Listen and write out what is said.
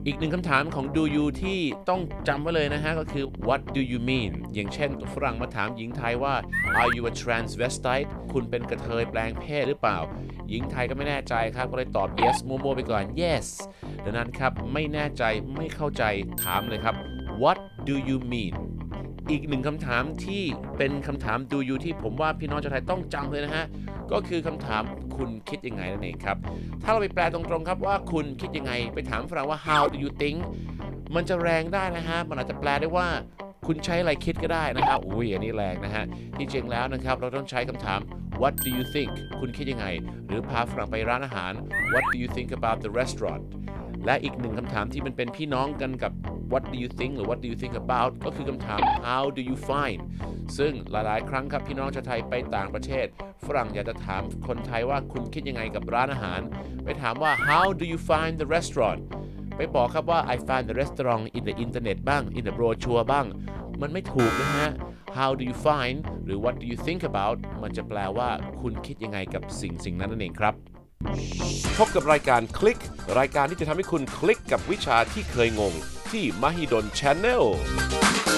อีกหนึ่งคำถามของ do you ที่ต้องจำไว้เลยนะฮะก็คือ what do you mean อย่างเช่นฝรั่งมาถามหญิงไทยว่า are you a transvestite คุณเป็นกระเทยแปลงเพศหรือเปล่าหญิงไทยก็ไม่แน่ใจครับก็เลยตอบ yes มั่วๆไปก่อน yes ดังนั้นครับไม่แน่ใจไม่เข้าใจถามเลยครับ what do you mean อีกหนึ่งคำถามที่เป็นคำถาม do you ที่ผมว่าพี่น้องชาวไทยต้องจำเลยนะฮะก็คือคำถามคุณคิดยังไงนั่นเองครับถ้าเราไปแปลตรงๆครับว่าคุณคิดยังไงไปถามฝรั่งว่า how do you think มันจะแรงได้นะฮะมันอาจจะแปลได้ว่าคุณใช้อะไรคิดก็ได้นะครับอุ้ยอันนี้แรงนะฮะที่จริงแล้วนะครับเราต้องใช้คำถาม what do you think คุณคิดยังไงหรือพาฝรั่งไปร้านอาหาร what do you think about the restaurant และอีกหนึ่งคำถามที่มันเป็นพี่น้องกันกับ what do you think หรือ what do you think about ก็คือคำถาม how do you find ซึ่งหลายๆครั้งครับพี่น้องชาวไทยไปต่างประเทศฝรั่งอยากจะถามคนไทยว่าคุณคิดยังไงกับร้านอาหารไปถามว่า how do you find the restaurant ไปบอกครับว่า I find the restaurant in the internet บ้าง in the brochure บ้างมันไม่ถูกนะฮะ how do you find หรือ what do you think about มันจะแปลว่าคุณคิดยังไงกับสิ่งนั้นนั่นเองครับพบกับรายการคลิกรายการที่จะทำให้คุณคลิกกับวิชาที่เคยงงที่ Mahidol Channel